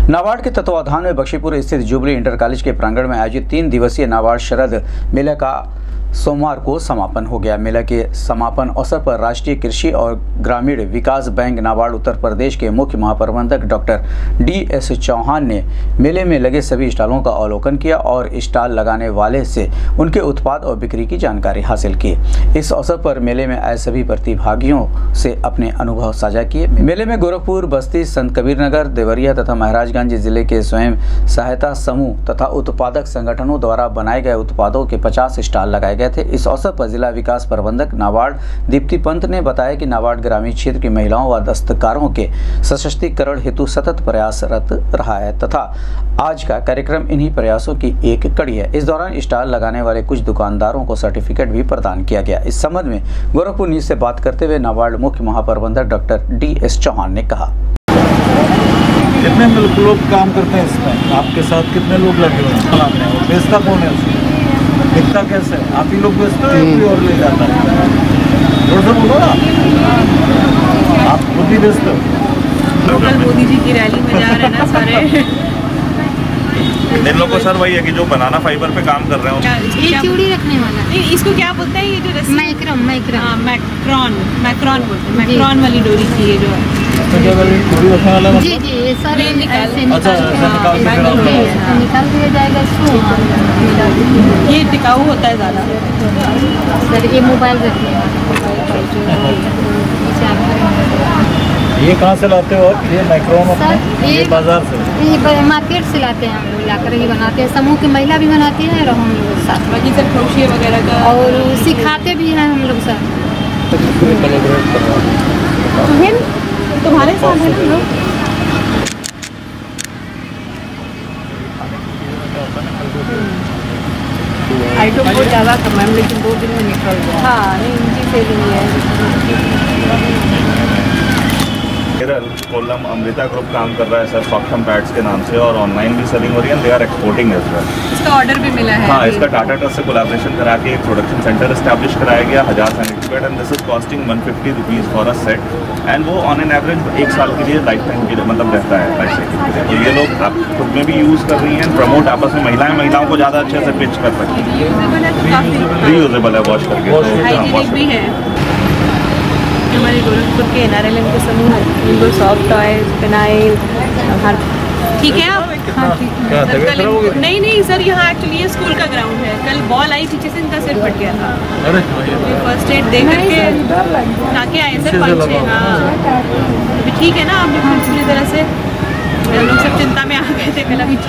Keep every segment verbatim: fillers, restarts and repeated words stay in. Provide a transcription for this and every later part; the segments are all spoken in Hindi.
नाबार्ड के तत्वाधान में बख्शीपुर स्थित जुबली इंटर कॉलेज के प्रांगण में आयोजित तीन दिवसीय नाबार्ड शरद मेले का सोमवार को समापन हो गया। मेला के समापन अवसर पर राष्ट्रीय कृषि और ग्रामीण विकास बैंक नाबार्ड उत्तर प्रदेश के मुख्य महाप्रबंधक डॉक्टर डी एस चौहान ने मेले में लगे सभी स्टॉलों का अवलोकन किया और स्टॉल लगाने वाले से उनके उत्पाद और बिक्री की जानकारी हासिल की। इस अवसर पर मेले में आए सभी प्रतिभागियों से अपने अनुभव साझा किए। मेले में गोरखपुर, बस्ती, संत कबीरनगर, देवरिया तथा महाराजगंज जिले के स्वयं सहायता समूह तथा उत्पादक संगठनों द्वारा बनाए गए उत्पादों के पचास स्टॉल लगाए गए थे। इस अवसर पर जिला विकास प्रबंधक नाबार्ड दीप्ति पंत ने बताया कि नाबार्ड ग्रामीण क्षेत्र की महिलाओं व दस्तकारों के सशक्तिकरण हेतु सतत प्रयासरत रहा है तथा आज का कार्यक्रम इन्हीं प्रयासों की एक कड़ी है। इस दौरान स्टॉल लगाने वाले कुछ दुकानदारों को सर्टिफिकेट भी प्रदान किया गया। इस संबंध में गोरखपुर न्यूज से बात करते हुए नाबार्ड मुख्य महाप्रबंधक डॉक्टर डी एस चौहान ने कहा, कितने लोग काम करते हैं इसमें? आपके साथ कितने लोग लगे हुए हैं? बेचता कौन है उसको? दिखता कैसे? आप ही लोग बेचते हो या कोई और ले जाता है? जोर से बोलो ना, आप खुद ही बेचते हो? कल मोदी जी की रैली में जा रहे हैं ना सारे। इन लोगों को सर वही है कि जो बनाना फाइबर पे काम कर रहे हैं। ये चूड़ी रखने वाला नहीं, इसको क्या बोलते हैं? ये जो रस्सी मैक्रम मैक्रम हाँ मैक्रॉन मैक्रॉन बोलते हैं। मैक्रॉन वाली डोरी थी ये जो है। चूड़ी रखने वाला जी जी ये सर ये निकाल ऐसे अच्छा, ऐसे निकाल के फिर आप ऐसे निकाल दिया जाएगा इसको। ये टिकाऊ होता है ज़्यादा। सर ये मोबाइल रखने ये कहाँ से लाते हो आप? ये माइक्रोन सर ये बाजार से? ये मार्केट से लाते हैं हम लोग, लाकर ही बनाते हैं। समूह की महिला भी बनाती है और हम लोग साथ बाकी सर क्रोशिया वगैरह का और सिखाते भी हैं हम लोग सर। तुम्हारे साथ है ना लोग? आइटम बहुत ज़्यादा था मैम, लेकिन दो दिन में निकल गया। हाँ नहीं इनकी सेलिंग है। केरल कोल्लम अमृता ग्रुप काम कर रहा है सर सॉफ्टम पैड्स के नाम से और ऑनलाइन भी सेलिंग हो रही है। They are exporting as well. इसका ऑर्डर भी मिला है। हाँ, इसका टाटा ट्रस्ट से कोलैबोरेशन करा के एक प्रोडक्शन सेंटर एस्टैब्लिश कराया गया हजार sanitary pad and this is costing one fifty rupees for a set and वो ऑन एन एवरेज एक साल के लिए लाइफ टाइम के लिए मतलब रहता है लाइफ साइकिल के लिए। तो ये लोग आप खुद में भी यूज़ कर रही हैं, प्रमोट आपस में महिलाएं महिलाओं को ज़्यादा अच्छे से पिच कर सकती हैं। रीयूजेबल है तो काफ़ी रीयूजेबल है वॉश करके, हाइजीनिक भी है। हमारे गोरखपुर के एन आर एल एम के समूह है, इनको सॉफ्ट टॉयज, फिनाइल हर ठीक है आप? हाँ ठीक है सर। कल नहीं नहीं सर, यहाँ एक्चुअली ये स्कूल का ग्राउंड है। कल बॉल आई पीछे से इनका सिर फट गया था। फर्स्ट एड दे करके ताकि आए सर पाँच छः। हाँ अभी ठीक है ना? आप बिल्कुल पूरी तरह से हम लोग सब चिंता में आ गए थे कल। अभी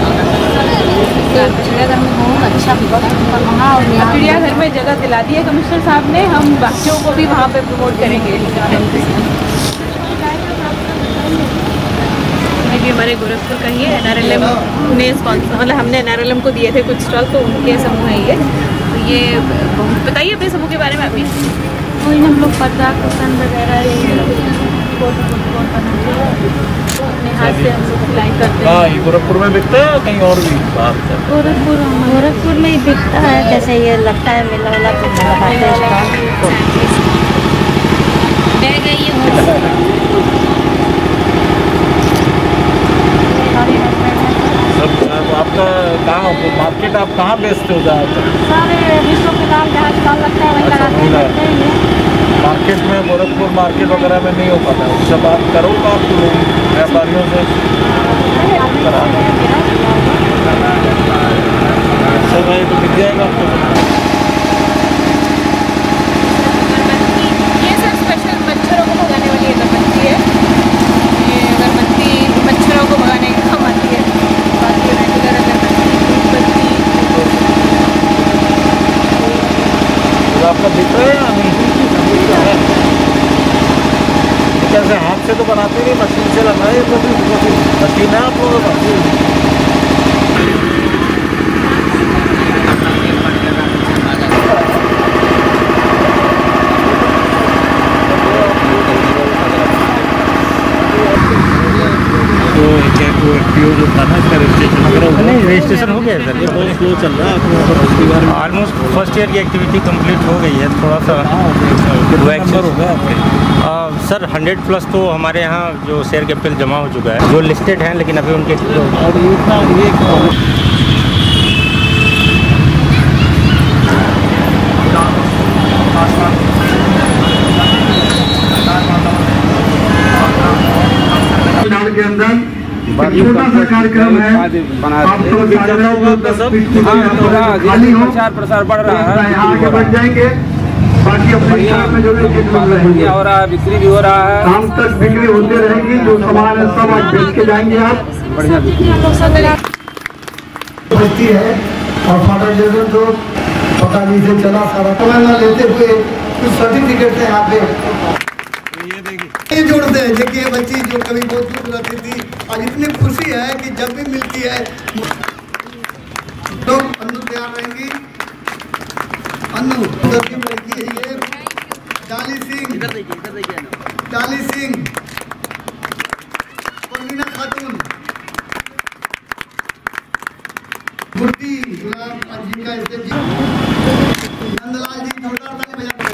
चिड़ियाघर में जगह दिला दी है कमिश्नर साहब ने। हम बच्चों को भी वहाँ पे प्रमोट करेंगे। ये हमारे गोरखपुर का ही है। एन आर एल एम ने स्पॉन्सर मतलब हमने एन आर एल एम को दिए थे कुछ स्टॉल, तो उनके समूह है ये। तो ये बताइए अपने समूह के बारे में अभी। वही हम लोग पर्दा कुशन वगैरह अपने हाथ से हम लोग सिलाई करते हैं। हाँ, ये गोरखपुर में बिकता है कहीं और भी बाहर से? गोरखपुर गोरखपुर में ही बिकता है। जैसे ये लगता है मेला वाला तो लगाते हैं। बैग है ये आपका कहाँ मार्केट आप कहाँ बेचते हो ज़्यादातर? सारे विश्व के दाल जहाँ स्टॉल लगता है वहीं लगाते हैं। मार्केट में गोरखपुर मार्केट वगैरह में नहीं हो पाता है। उससे बात करो तो आप व्यापारियों से करा अच्छा भाई तो दिख जाएगा आपको। ये सर स्पेशल मच्छरों को भगाने वाली अगरबत्ती है। ये अगरबत्ती मच्छरों को भगाने का काम आती है। बाकी रेगुलर अगरबत्ती आपका दिख रहा है या नहीं? कैसे हाथ से तो बनाते नहीं, मशीन से लगाए तो मशीन है आप लोगों का? तो क्या वो एक्टिव जो था ना इसका रजिस्ट्रेशन वगैरह नहीं रजिस्ट्रेशन हो गया है सर, ये बहुत स्लो चल रहा है आपको मतलब पिछली बार ऑलमोस्ट फर्स्ट ईयर की एक्टिविटी कंप्लीट हो गई है। थोड़ा सा कितना नंबर हो गया आपके? आ, सर हंड्रेड प्लस तो हमारे यहाँ जो शेयर कैपिटल जमा हो चुका है, जो लिस्टेड हैं लेकिन अभी उनके और ये इतना ये के अंदर छोटा सा कार्यक्रम है, आप सब खाली हो प्रचार प्रसार बढ़ रहा है, यहाँ आगे बढ़ जाएंगे। बाकी अपने में जो हो रहा है, बिक्री भी हो रहा है, शाम तक बिक्री होती रहेगी। जो सामान है सब आज बेच के जाएंगे आप। बढ़िया बस्ती है और फादर जगह तो पता नहीं से चला सारा कमाना लेते हुए कुछ सर्टिफिकेट है यहाँ पे ये जोड़ते हैं। देखिए बच्ची जो कभी बहुत दूर रहती थी, आज इतनी खुशी है कि जब भी मिलती है तो अन्नू तैयार रहेंगी। अन्नू उधर की लड़की है ये डाली सिंह, डाली सिंह, परवीना खातून, गुड्डी गुलाब जी का इसके जी, नंदलाल जी जोरदार ताली बजा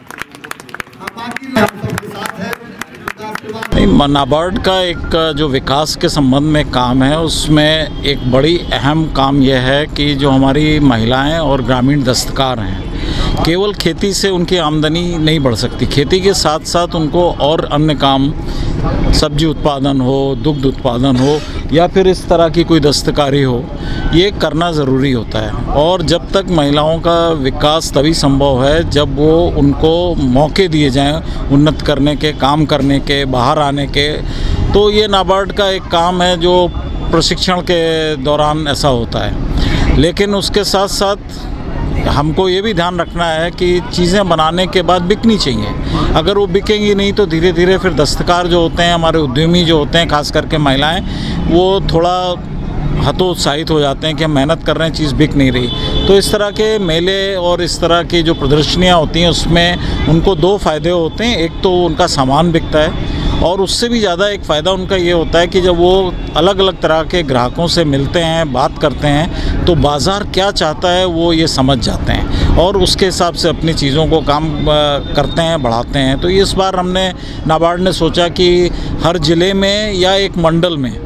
के बाकी लोग सबके साथ है। नहीं, नाबार्ड का एक जो विकास के संबंध में काम है उसमें एक बड़ी अहम काम यह है कि जो हमारी महिलाएं और ग्रामीण दस्तकार हैं, केवल खेती से उनकी आमदनी नहीं बढ़ सकती। खेती के साथ साथ उनको और अन्य काम, सब्जी उत्पादन हो, दुग्ध उत्पादन हो या फिर इस तरह की कोई दस्तकारी हो, ये करना ज़रूरी होता है। और जब तक महिलाओं का विकास तभी संभव है जब वो उनको मौके दिए जाएं उन्नत करने के, काम करने के, बाहर आने के। तो ये नाबार्ड का एक काम है जो प्रशिक्षण के दौरान ऐसा होता है। लेकिन उसके साथ साथ हमको ये भी ध्यान रखना है कि चीज़ें बनाने के बाद बिकनी चाहिए। अगर वो बिकेंगी नहीं तो धीरे धीरे फिर दस्तकार जो होते हैं, हमारे उद्यमी जो होते हैं, खास करके महिलाएं, वो थोड़ा हतोत्साहित हो जाते हैं कि हम मेहनत कर रहे हैं, चीज़ बिक नहीं रही। तो इस तरह के मेले और इस तरह की जो प्रदर्शनियाँ होती हैं उसमें उनको दो फ़ायदे होते हैं। एक तो उनका सामान बिकता है और उससे भी ज़्यादा एक फ़ायदा उनका ये होता है कि जब वो अलग अलग तरह के ग्राहकों से मिलते हैं, बात करते हैं, तो बाज़ार क्या चाहता है वो ये समझ जाते हैं और उसके हिसाब से अपनी चीज़ों को काम करते हैं, बढ़ाते हैं। तो इस बार हमने नाबार्ड ने सोचा कि हर ज़िले में या एक मंडल में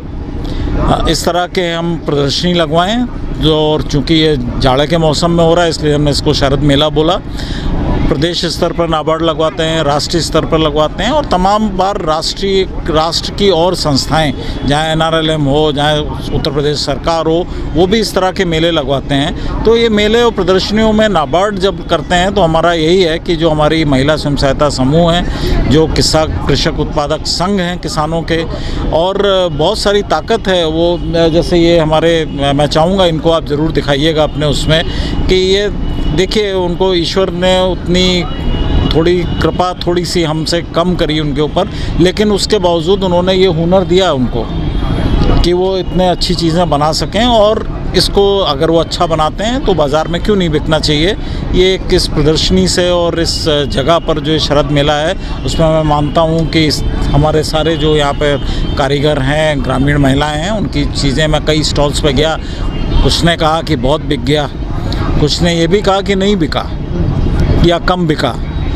इस तरह के हम प्रदर्शनी लगवाएं, जो और चूँकि ये जाड़े के मौसम में हो रहा है इसलिए हमने इसको शरद मेला बोला। प्रदेश स्तर पर नाबार्ड लगवाते हैं, राष्ट्रीय स्तर पर लगवाते हैं और तमाम बार राष्ट्रीय राष्ट्र की और संस्थाएं, जहाँ एन आर एल एम हो, जहाँ उत्तर प्रदेश सरकार हो, वो भी इस तरह के मेले लगवाते हैं। तो ये मेले और प्रदर्शनियों में नाबार्ड जब करते हैं तो हमारा यही है कि जो हमारी महिला स्वयं सहायता समूह हैं, जो किसान कृषक उत्पादक संघ हैं किसानों के, और बहुत सारी ताकत है वो, जैसे ये हमारे, मैं चाहूँगा इनको आप ज़रूर दिखाइएगा अपने उसमें कि ये देखिए उनको ईश्वर ने उतनी थोड़ी कृपा थोड़ी सी हमसे कम करी उनके ऊपर, लेकिन उसके बावजूद उन्होंने ये हुनर दिया उनको कि वो इतने अच्छी चीज़ें बना सकें और इसको अगर वो अच्छा बनाते हैं तो बाज़ार में क्यों नहीं बिकना चाहिए। ये किस प्रदर्शनी से और इस जगह पर जो शरद मेला है उसमें मैं मानता हूँ कि इस हमारे सारे जो यहाँ पर कारीगर हैं, ग्रामीण महिलाएं हैं, उनकी चीज़ें, मैं कई स्टॉल्स पे गया, कुछ ने कहा कि बहुत बिक गया, कुछ ने ये भी कहा कि नहीं बिका या कम बिका।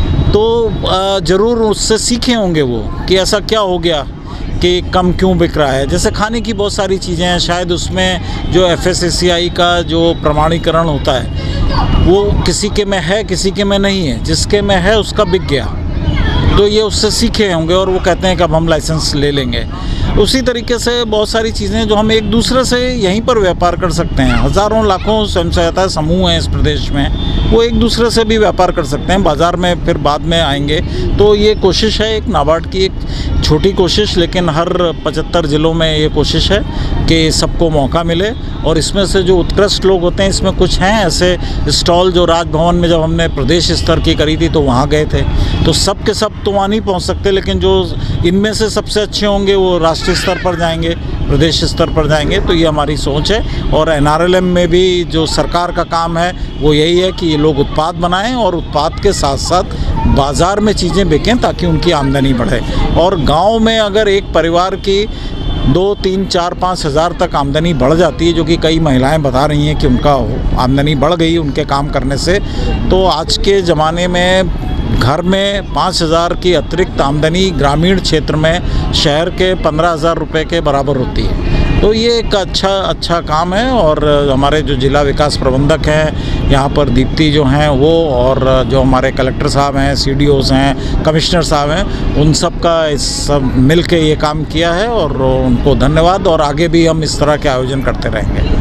तो ज़रूर उससे सीखे होंगे वो कि ऐसा क्या हो गया कि कम क्यों बिक रहा है। जैसे खाने की बहुत सारी चीज़ें हैं, शायद उसमें जो F S S C I का जो प्रमाणीकरण होता है वो किसी के में है, किसी के में नहीं है, जिसके में है उसका बिक गया। तो ये उससे सीखे होंगे और वो कहते हैं कि अब हम लाइसेंस ले लेंगे। उसी तरीके से बहुत सारी चीज़ें जो हम एक दूसरे से यहीं पर व्यापार कर सकते हैं। हज़ारों लाखों स्वयं सहायता समूह हैं इस प्रदेश में, वो एक दूसरे से भी व्यापार कर सकते हैं। बाज़ार में फिर बाद में आएंगे। तो ये कोशिश है एक नाबार्ड की, एक छोटी कोशिश, लेकिन हर पचहत्तर ज़िलों में ये कोशिश है कि सबको मौका मिले। और इसमें से जो उत्कृष्ट लोग होते हैं, इसमें कुछ हैं ऐसे स्टॉल जो राजभवन में जब हमने प्रदेश स्तर की करी थी तो वहाँ गए थे, तो सब के सब तो वहाँ नहीं पहुँच सकते, लेकिन जो इनमें से सबसे अच्छे होंगे वो राष्ट्रीय स्तर पर जाएंगे, प्रदेश स्तर पर जाएंगे। तो ये हमारी सोच है। और एन आर एल एम में भी जो सरकार का काम है वो यही है कि ये लोग उत्पाद बनाएं और उत्पाद के साथ साथ बाज़ार में चीज़ें बिकें ताकि उनकी आमदनी बढ़े। और गांव में अगर एक परिवार की दो तीन चार पाँच हज़ार तक आमदनी बढ़ जाती है, जो कि कई महिलाएं बता रही हैं कि उनका आमदनी बढ़ गई उनके काम करने से। तो आज के ज़माने में घर में पाँच हज़ार की अतिरिक्त आमदनी ग्रामीण क्षेत्र में शहर के पंद्रह हज़ार रुपये के बराबर होती है। तो ये एक अच्छा अच्छा काम है। और हमारे जो जिला विकास प्रबंधक हैं यहाँ पर दीप्ति जो हैं वो, और जो हमारे कलेक्टर साहब हैं, सी डी ओज़ हैं, कमिश्नर साहब हैं, उन सब का इस सब मिल के ये काम किया है और उनको धन्यवाद। और आगे भी हम इस तरह के आयोजन करते रहेंगे।